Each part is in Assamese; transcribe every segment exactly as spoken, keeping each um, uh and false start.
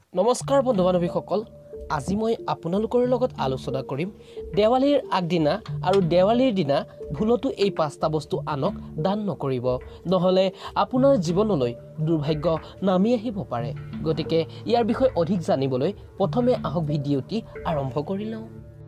নমস্কাৰ বন্ধু বান্ধৱীসকল, আজি মই আপোনালোকৰ লগত আলোচনা কৰিম দেৱালীৰ আগদিনা আৰু দেৱালীৰ দিনা ভুলতো এই পাঁচটা বস্তু আনক দান নকৰিব, নহলে আপোনাৰ জীৱনলৈ দুৰ্ভাগ্য নামি আহিব পাৰে। গতিকে ইয়াৰ বিষয়ে অধিক জানিবলৈ প্ৰথমে আহক ভিডিঅ'টি আৰম্ভ কৰি লওঁ।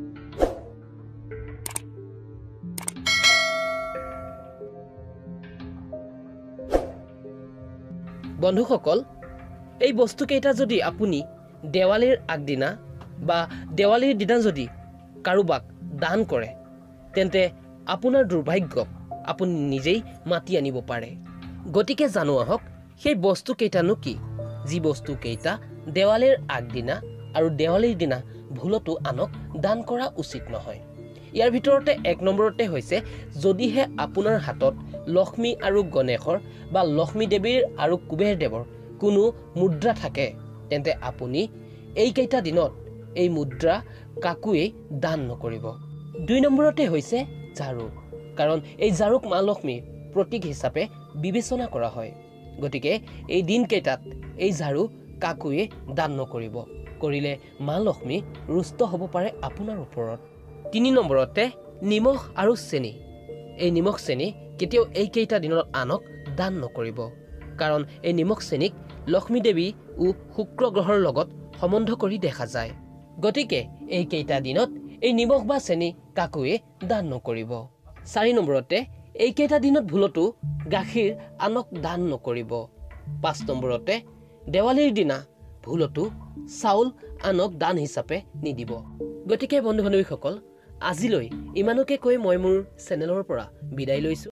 বন্ধুসকল, এই বস্তুকেইটা যদি আপুনি দেৱালীৰ আগদিনা বা দেৱালীৰ দিনা যদি কাৰোবাক দান কৰে, তেন্তে আপোনাৰ দুৰ্ভাগ্যক আপুনি নিজেই মাতি আনিব পাৰে। গতিকে জানো আহক সেই বস্তুকেইটানো কি, যি বস্তুকেইটা দেৱালীৰ আগদিনা আৰু দেৱালীৰ দিনা ভুলতো আনক দান কৰা উচিত নহয়। ইয়াৰ ভিতৰতে এক নম্বৰতে হৈছে, যদিহে আপোনাৰ হাতত লক্ষ্মী আৰু গণেশৰ বা লক্ষ্মী দেৱীৰ আৰু কুবেৰ দেৱৰ কোনো মুদ্ৰা থাকে, তেন্তে আপুনি এইকেইটা দিনত এই মুদ্ৰা কাকোৱেই দান নকৰিব। দুই নম্বৰতে হৈছে ঝাৰু, কাৰণ এই ঝাৰুক মা লক্ষ্মীৰ প্ৰতীক হিচাপে বিবেচনা কৰা হয়। গতিকে এই দিনকেইটাত এই ঝাৰু কাকোৱে দান নকৰিব, কৰিলে মা লক্ষ্মী ৰুষ্ট হ'ব পাৰে আপোনাৰ ওপৰত। তিনি নম্বৰতে নিমখ আৰু চেনি। এই নিমখ চেনি কেতিয়াও এইকেইটা দিনত আনক দান নকৰিব, কাৰণ এই নিমখ চেনিক লক্ষ্মী দেৱী ও শুক্ৰ গ্ৰহৰ লগত সম্বন্ধ কৰি দেখা যায়। গতিকে এইকেইটা দিনত এই নিমখ বা চেনি কাকোৱে দান নকৰিব। চাৰি নম্বৰতে এইকেইটা দিনত ভুলতো গাখীৰ আনক দান নকৰিব। পাঁচ নম্বৰতে দেৱালীৰ দিনা ভুলতো চাউল আনক দান হিচাপে নিদিব। গতিকে বন্ধু বান্ধৱীসকল, আজিলৈ ইমানকে কৈ মই মোৰ চেনেলৰ পৰা বিদায় লৈছোঁ।